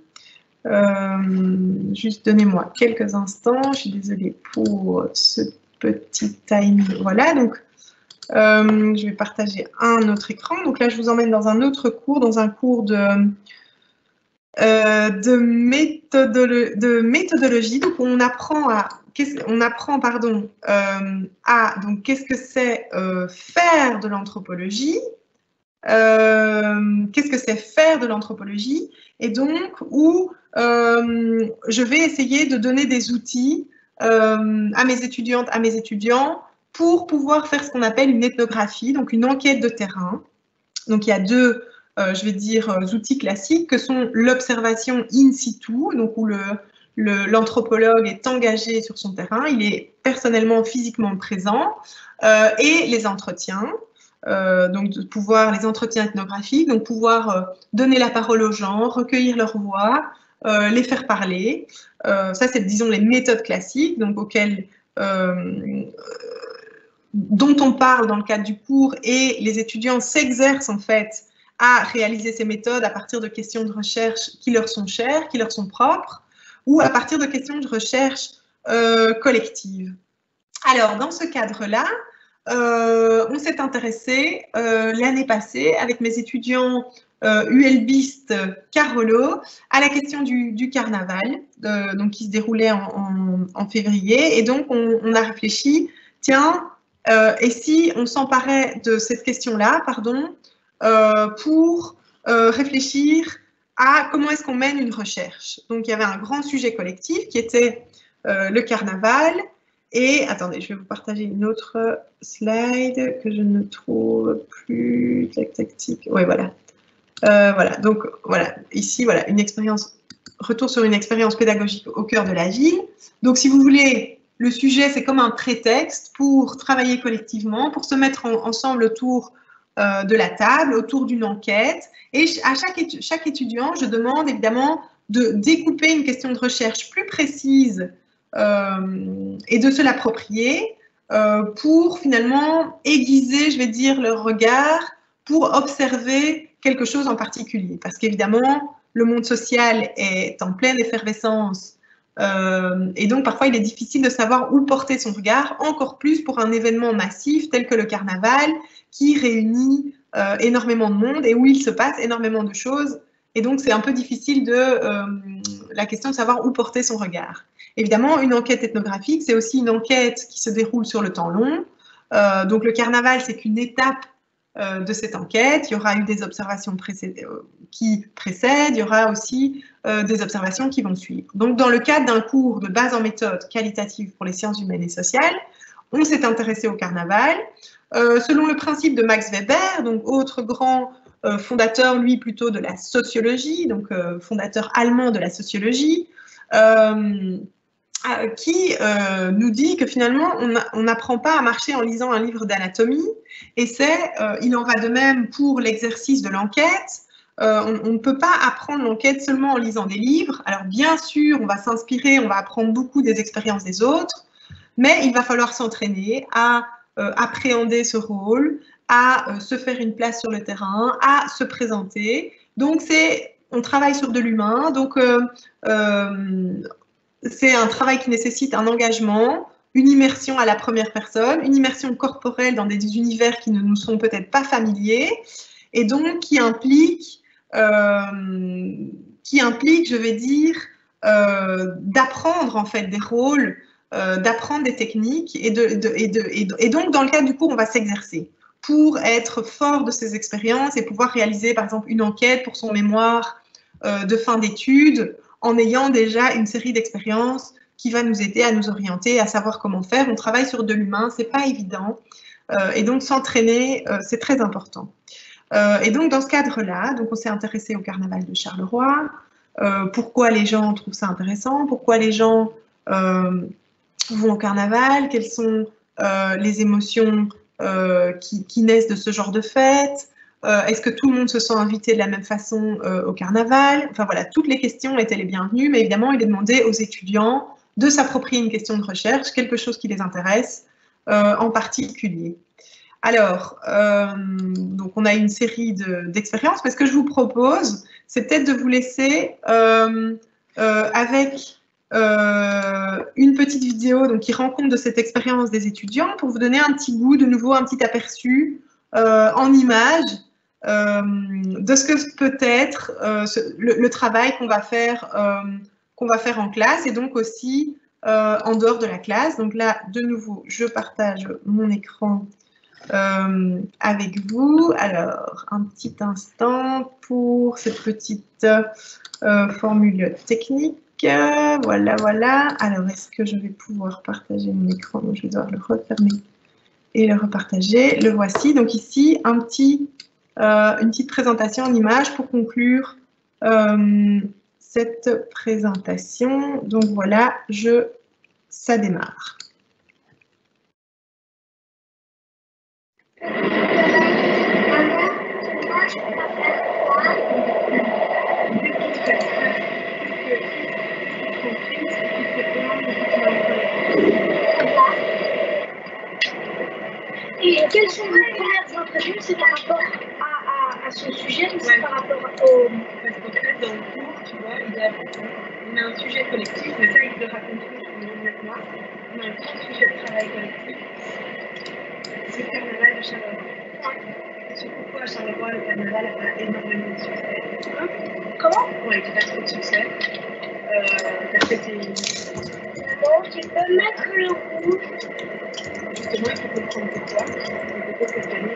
Juste donnez-moi quelques instants. Je suis désolée pour ce petit timing. Voilà, donc je vais partager un autre écran. Donc là, je vous emmène dans un autre cours, dans un cours de méthodologie. Donc on apprend donc qu'est-ce que c'est faire de l'anthropologie, qu'est-ce que c'est faire de l'anthropologie, et donc où je vais essayer de donner des outils à mes étudiantes, à mes étudiants, pour pouvoir faire ce qu'on appelle une ethnographie, donc une enquête de terrain. Donc il y a deux, je vais dire, outils classiques que sont l'observation in situ, donc où l'anthropologue est engagé sur son terrain, il est personnellement, physiquement présent, et les entretiens, donc les entretiens ethnographiques, donc pouvoir donner la parole aux gens, recueillir leur voix, les faire parler. Ça, c'est, disons, les méthodes classiques, donc dont on parle dans le cadre du cours, et les étudiants s'exercent en fait à réaliser ces méthodes à partir de questions de recherche qui leur sont chères, qui leur sont propres, ou à partir de questions de recherche collectives. Alors, dans ce cadre-là, on s'est intéressé l'année passée avec mes étudiants Huelbist Carolo à la question du carnaval, donc qui se déroulait en février. Et donc, on a réfléchi, tiens, et si on s'emparait de cette question-là, pardon, pour réfléchir à comment est-ce qu'on mène une recherche. Donc, il y avait un grand sujet collectif qui était le carnaval. Et attendez, je vais vous partager une autre slide que je ne trouve plus. Tac, tac, tic. Oui, voilà. Voilà, donc voilà, ici, voilà, une expérience, retour sur une expérience pédagogique au cœur de la ville. Donc, si vous voulez, le sujet, c'est comme un prétexte pour travailler collectivement, pour se mettre ensemble autour de la table, autour d'une enquête. Et à chaque étudiant, je demande évidemment de découper une question de recherche plus précise et de se l'approprier pour finalement aiguiser, je vais dire, leur regard pour observer quelque chose en particulier. Parce qu'évidemment, le monde social est en pleine effervescence et donc parfois il est difficile de savoir où porter son regard, encore plus pour un événement massif tel que le carnaval qui réunit énormément de monde et où il se passe énormément de choses. Et donc c'est un peu difficile la question de savoir où porter son regard. Évidemment, une enquête ethnographique, c'est aussi une enquête qui se déroule sur le temps long. Donc le carnaval, c'est qu'une étape de cette enquête. Il y aura eu des observations qui précèdent, il y aura aussi des observations qui vont suivre. Donc, dans le cadre d'un cours de base en méthode qualitative pour les sciences humaines et sociales, on s'est intéressé au carnaval. Selon le principe de Max Weber, donc autre grand fondateur, lui, plutôt de la sociologie, donc fondateur allemand de la sociologie, qui nous dit que finalement, on n'apprend pas à marcher en lisant un livre d'anatomie, et il en va de même pour l'exercice de l'enquête. On ne peut pas apprendre l'enquête seulement en lisant des livres. Alors bien sûr, on va s'inspirer, on va apprendre beaucoup des expériences des autres, mais il va falloir s'entraîner à appréhender ce rôle, à se faire une place sur le terrain, à se présenter. Donc on travaille sur de l'humain, donc c'est un travail qui nécessite un engagement, une immersion à la première personne, une immersion corporelle dans des univers qui ne nous sont peut-être pas familiers, et donc qui implique, je vais dire, d'apprendre en fait des rôles, d'apprendre des techniques, et donc dans le cadre du cours, on va s'exercer pour être fort de ces expériences et pouvoir réaliser par exemple une enquête pour son mémoire de fin d'études, en ayant déjà une série d'expériences qui va nous aider à nous orienter, à savoir comment faire. On travaille sur de l'humain, c'est pas évident. Et donc, s'entraîner, c'est très important. Et donc, dans ce cadre-là, donc on s'est intéressé au carnaval de Charleroi. Pourquoi les gens trouvent ça intéressant? Pourquoi les gens vont au carnaval? Quelles sont les émotions qui naissent de ce genre de fête? Est-ce que tout le monde se sent invité de la même façon au carnaval? Enfin voilà, toutes les questions étaient les bienvenues, mais évidemment, il est demandé aux étudiants de s'approprier une question de recherche, quelque chose qui les intéresse en particulier. Alors, donc on a une série d'expériences, mais ce que je vous propose, c'est peut-être de vous laisser avec une petite vidéo donc, qui rend compte de cette expérience des étudiants pour vous donner un petit goût, de nouveau un petit aperçu en images de ce que peut être le travail qu'on va faire en classe et donc aussi en dehors de la classe. Donc là, de nouveau, je partage mon écran avec vous. Alors, un petit instant pour cette petite formule technique. Voilà, voilà. Alors, est-ce que je vais pouvoir partager mon écran? Donc, je vais devoir le refermer et le repartager. Le voici. Donc ici, une petite présentation en image pour conclure cette présentation. Donc voilà, ça démarre. Et quelles sont vos premières impressions? C'est par rapport à son sujet ou c'est par rapport au... Parce qu'en fait, dans le cours, tu vois, on a un sujet collectif, mais ça, il te le raconte avec moi. On a un grand sujet de travail collectif. C'est le carnaval de Charleroi. C'est pourquoi à Charleroi, le carnaval n'a pas énormément de succès. Comment? Ouais, il n'a pas trop de succès. Parce que c'est. Bon, tu peux mettre le rouge. Justement, il faut comprendre pourquoi. Et peut-être que cette année,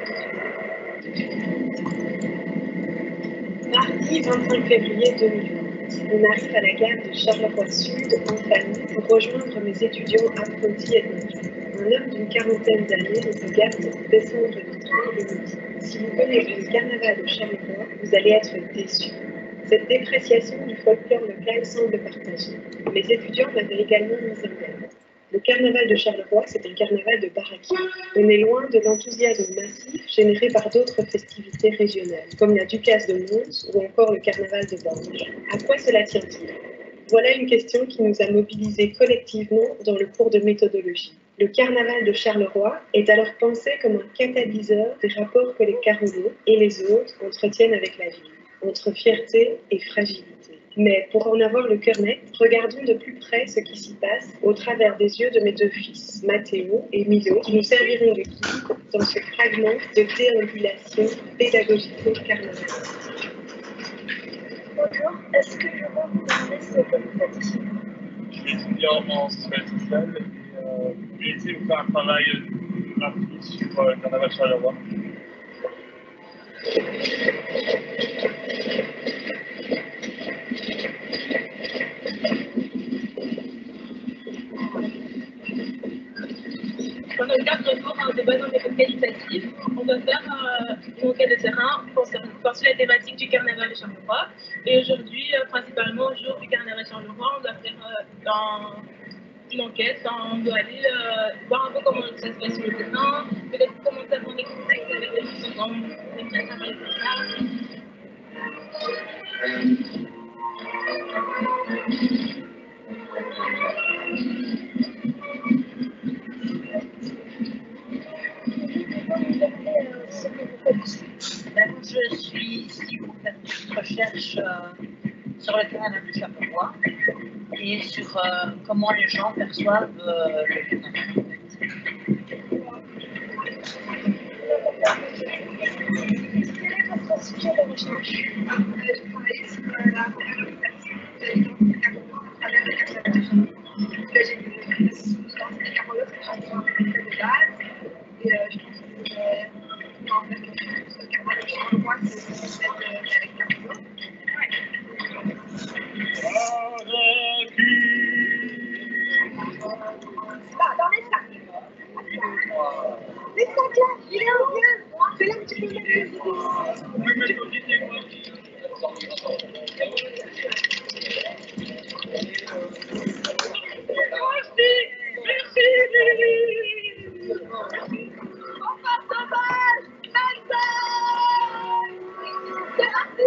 mardi 25 février 2020. On arrive à la gare de Charleroi-Sud en famille pour rejoindre mes étudiants apprentis et conduits. Un homme d'une quarantaine d'années nous regarde descendre du train et nous dit: si vous connaissez le carnaval de Charleroi, vous allez être déçus. Cette dépréciation du folklore local semble partagée. Mes étudiants m'avaient également mis en garde. Le carnaval de Charleroi, c'est un carnaval de baraquis. On est loin de l'enthousiasme massif généré par d'autres festivités régionales, comme la Ducasse de Mons ou encore le carnaval de Borges. À quoi cela tient-il? Voilà une question qui nous a mobilisés collectivement dans le cours de méthodologie. Le carnaval de Charleroi est alors pensé comme un catalyseur des rapports que les Carolos et les autres entretiennent avec la ville, entre fierté et fragilité. Mais pour en avoir le cœur net, regardons de plus près ce qui s'y passe au travers des yeux de mes deux fils, Mathéo et Milo, qui nous serviront de guide dans ce fragment de déambulation pédagogico-carnavalesque. Bonjour, est-ce que je peux vous demander ce que vous faites ici? Je suis étudiant en sciences sociales et j'ai essayé de faire un travail rapide sur le carnaval de Charleroi. Dans le cadre de base en méthode qualitative, on va faire une enquête de terrain concernant la thématique du carnaval de Charleroi. Et aujourd'hui, principalement au jour du carnaval de Charleroi, on doit faire une enquête. On doit aller voir un peu comment ça se passe sur le terrain, peut-être comment ça prend des contacts avec les gens, on aime bien travailler comme ça. Je suis ici pour faire une recherche sur le carnaval de Charleroi et sur comment les gens perçoivent le carnaval. Quel est votre sujet de recherche? Je travaille sur la réhabilitation des gens à travers le carnaval de Charleroi. Là, j'ai une réflexion sur les Carolos que je suis en train de faire de base. Et je pense que en fait, le carnaval de Charleroi, c'est cette avec Carolos. Laisse-toi, viens. C'est là que tu peux mettre les Merci. On passe dommage. C'est parti.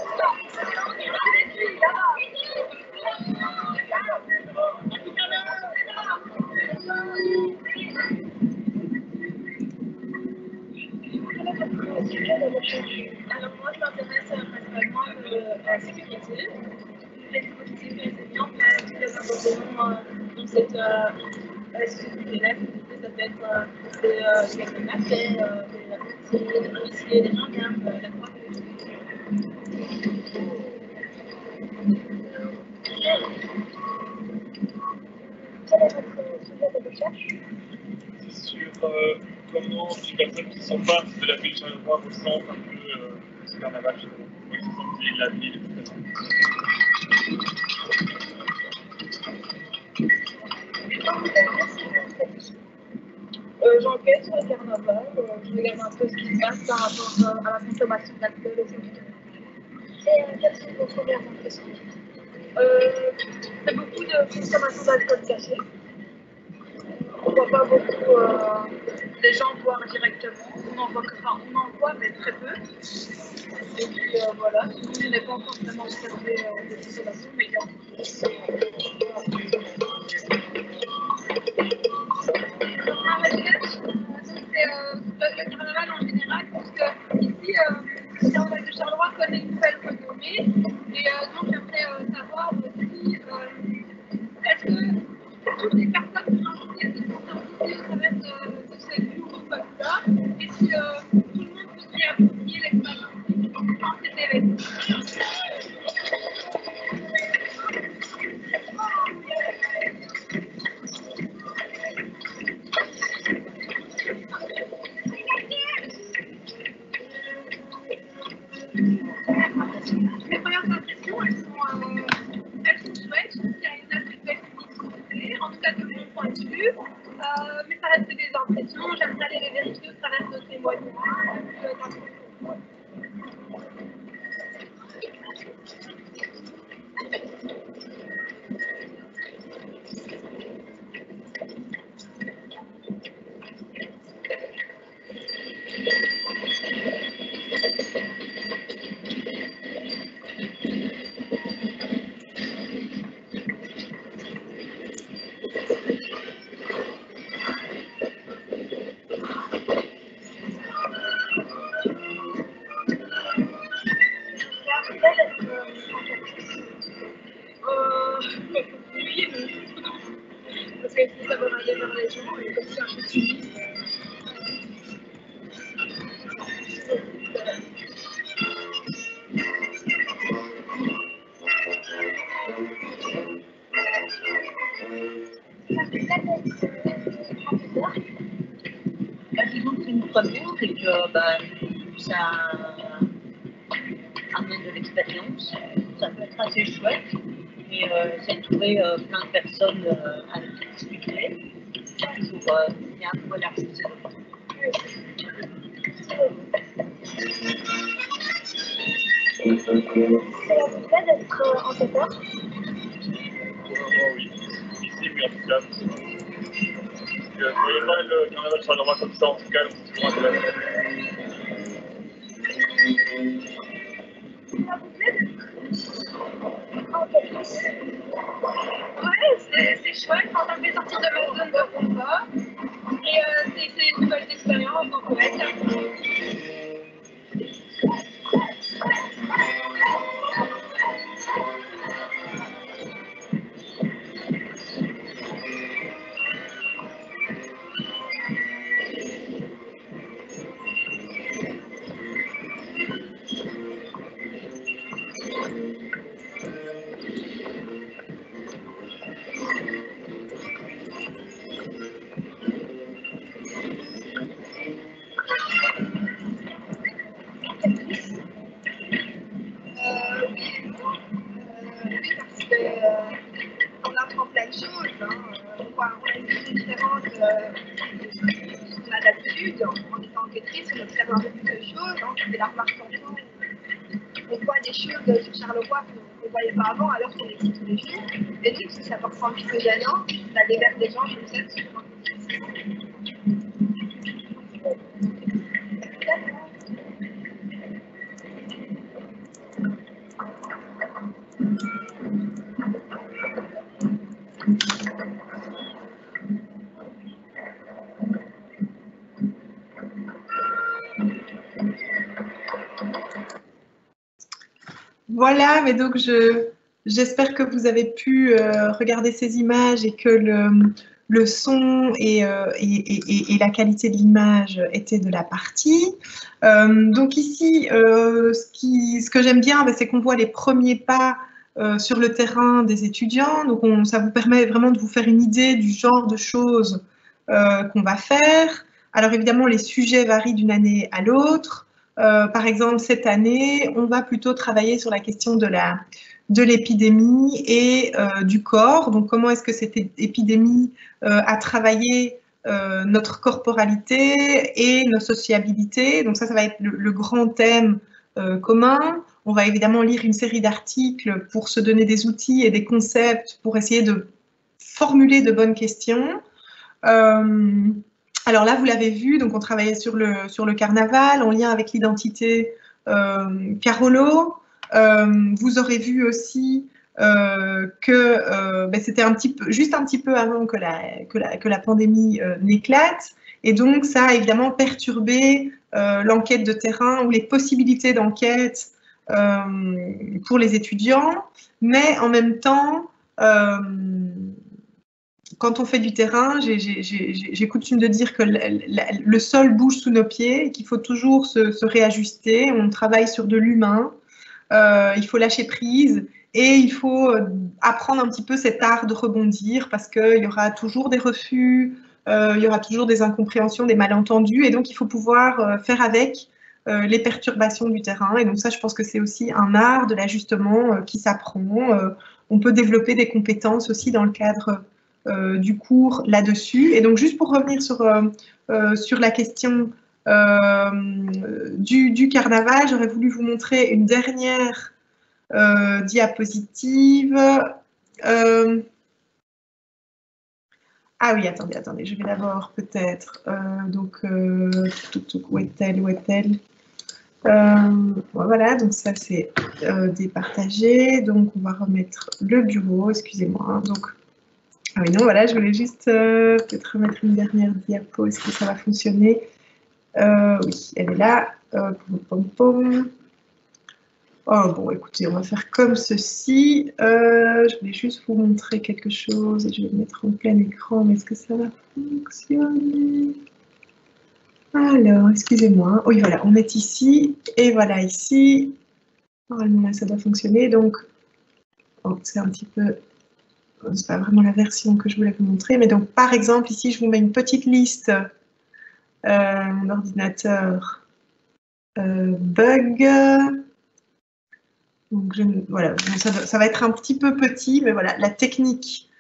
Alors moi, je m'intéresse principalement à la sécurité. Les politiques et les enseignants, mais tous les comportements dans cette sécurité-là, ça peut être des cafés, des policiers, des gendarmes, la croix. Quel est votre sujet de recherche? Sur comment les personnes qui sont pas de la ville de Charleroi ressentent un peu ce carnaval de Charleroi. Comment ils se sentent liés de la ville, etc. J'enquête sur le carnaval, je regarde un peu ce qui se passe par rapport à la consommation d'alcool au sein du carnaval. Et quelles sont vos premières impressions? C'est beaucoup de consommation d'alcool caché. On ne voit pas beaucoup les gens boire directement. On en voit, mais très peu. Et puis voilà, je n'ai pas encore vraiment observé de consommation, mais il y a le carnaval en général, parce que ici, le carnaval de Charleroi connaît une belle renommée. Et donc, j'aimerais savoir aussi, est-ce que toutes les personnes qui sont invitées, ça va être de ces lieux mais ça reste des impressions. J'aime bien les vérifier au travers de témoignages. Oui, parce qu'il faut savoir aller vers les gens et comme ça, je suis. Disons que c'est une première et que ça amène de l'expérience. Ça peut être assez chouette. Et c'est de trouver plein de personnes avec qui discuter. C'est toujours bien pour élargir ses horizons. Ça vous plaît d'être enquêteur? Oui. Ici, oui, en tout cas. Je ne voyais pas le carnaval sur le roi comme ça, en tout cas, donc c'est toujours intéressant. Ça vous plaît d'être enquêtrice? Ouais, c'est chouette quand on fait sortir de ma zone de confort. Et c'est une nouvelle expérience, donc ouais, c'est un peu. Oui, parce qu'on apprend plein de choses. On a une vision différente de ce qu'on a d'habitude. En étant enquêtrice, on observe un peu plus de choses. On fait la remarque tantôt. On voit des choses sur Charleroi qu'on ne voyait pas avant, alors qu'on les ici tous les jours. Et donc, si ça peut prendre un petit peu d'années, ça libère des gens comme ça sur l'enquêtrice. Voilà, mais donc j'espère que vous avez pu regarder ces images et que le son et la qualité de l'image étaient de la partie. Donc ici, ce que j'aime bien, c'est qu'on voit les premiers pas sur le terrain des étudiants. Donc ça vous permet vraiment de vous faire une idée du genre de choses qu'on va faire. Alors évidemment, les sujets varient d'une année à l'autre. Par exemple, cette année, on va plutôt travailler sur la question de l'épidémie et du corps. Donc, comment est-ce que cette épidémie a travaillé notre corporalité et nos sociabilités. Donc, ça va être le grand thème commun. On va évidemment lire une série d'articles pour se donner des outils et des concepts pour essayer de formuler de bonnes questions. Alors là, vous l'avez vu, donc on travaillait sur le carnaval en lien avec l'identité Carolo. Vous aurez vu aussi que c'était juste un petit peu avant que la pandémie n'éclate. Et donc, ça a évidemment perturbé l'enquête de terrain ou les possibilités d'enquête pour les étudiants. Mais en même temps, quand on fait du terrain, j'ai coutume de dire que le sol bouge sous nos pieds et qu'il faut toujours se réajuster. On travaille sur de l'humain, il faut lâcher prise et il faut apprendre un petit peu cet art de rebondir parce qu'il y aura toujours des refus, il y aura toujours des incompréhensions, des malentendus et donc il faut pouvoir faire avec les perturbations du terrain. Et donc ça, je pense que c'est aussi un art de l'ajustement qui s'apprend. On peut développer des compétences aussi dans le cadre du cours là-dessus. Et donc, juste pour revenir sur la question du carnaval, j'aurais voulu vous montrer une dernière diapositive. Ah oui, attendez, je vais d'abord peut-être, où est-elle? Voilà, donc ça c'est départagé, donc on va remettre le bureau, excusez-moi. Donc, ah oui, non, voilà, je voulais juste peut-être remettre une dernière diapo, est-ce que ça va fonctionner? Oui, elle est là. Oh, bon, écoutez, on va faire comme ceci. Je voulais juste vous montrer quelque chose et je vais le mettre en plein écran, mais est-ce que ça va fonctionner? Alors, excusez-moi. Oui, voilà, on est ici et voilà ici. Normalement, là, ça doit fonctionner. Donc, oh, c'est un petit peu... C'est pas vraiment la version que je voulais vous montrer, mais donc, par exemple, ici, je vous mets une petite liste. Mon ordinateur bug. Donc, voilà, ça va être un petit peu petit, mais voilà, la technique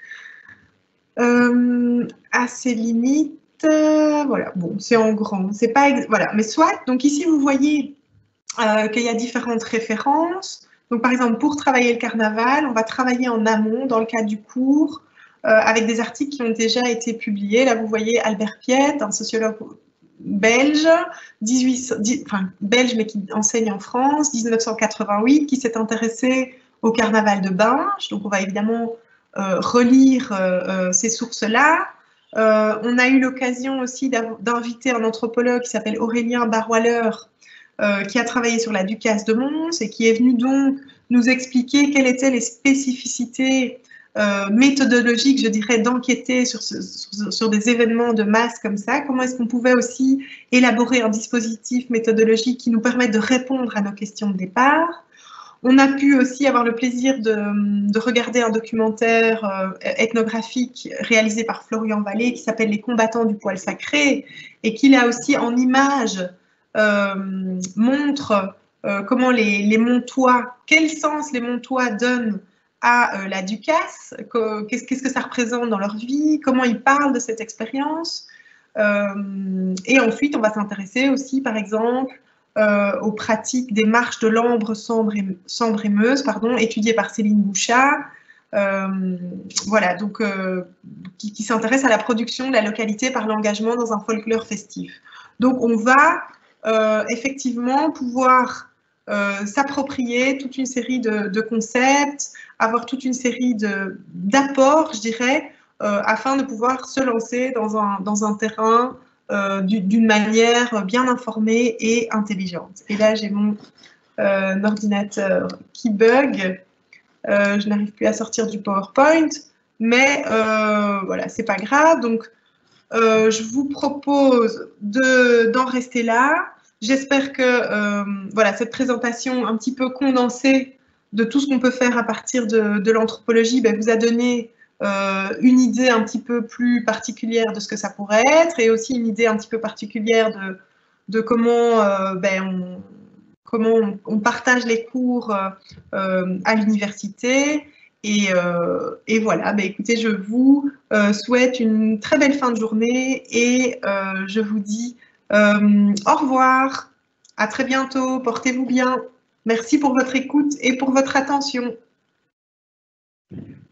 a ses limites. Voilà, bon, c'est en grand, c'est pas... Voilà, mais soit, donc ici, vous voyez qu'il y a différentes références. Donc, par exemple, pour travailler le carnaval, on va travailler en amont, dans le cadre du cours, avec des articles qui ont déjà été publiés. Là, vous voyez Albert Piette, un sociologue belge, belge mais qui enseigne en France, 1988, qui s'est intéressé au carnaval de Binge. Donc, on va évidemment relire ces sources-là. On a eu l'occasion aussi d'inviter un anthropologue qui s'appelle Aurélien Barwaller, qui a travaillé sur la Ducasse de Mons et qui est venu donc nous expliquer quelles étaient les spécificités méthodologiques, je dirais, d'enquêter sur des événements de masse comme ça. Comment est-ce qu'on pouvait aussi élaborer un dispositif méthodologique qui nous permette de répondre à nos questions de départ. On a pu aussi avoir le plaisir de regarder un documentaire ethnographique réalisé par Florian Vallée qui s'appelle « Les combattants du poil sacré » et qui là aussi en images montre comment les Montois, quel sens les Montois donnent à la Ducasse, qu'est-ce que ça représente dans leur vie, comment ils parlent de cette expérience. Et ensuite, on va s'intéresser aussi, par exemple, aux pratiques des marches de l'ambre sambre et Meuse, étudiées par Céline Bouchat, voilà, donc qui s'intéresse à la production de la localité par l'engagement dans un folklore festif. Donc, on va effectivement pouvoir s'approprier toute une série de concepts, avoir toute une série d'apports, je dirais, afin de pouvoir se lancer dans un terrain d'une manière bien informée et intelligente. Et là, j'ai mon ordinateur qui bug. Je n'arrive plus à sortir du PowerPoint, mais voilà, c'est pas grave. Donc, je vous propose d'en rester là. J'espère que voilà, cette présentation un petit peu condensée de tout ce qu'on peut faire à partir de l'anthropologie vous a donné une idée un petit peu plus particulière de ce que ça pourrait être et aussi une idée un petit peu particulière de comment, comment on partage les cours à l'université. Et voilà, écoutez, je vous souhaite une très belle fin de journée et je vous dis au revoir, à très bientôt, portez-vous bien. Merci pour votre écoute et pour votre attention.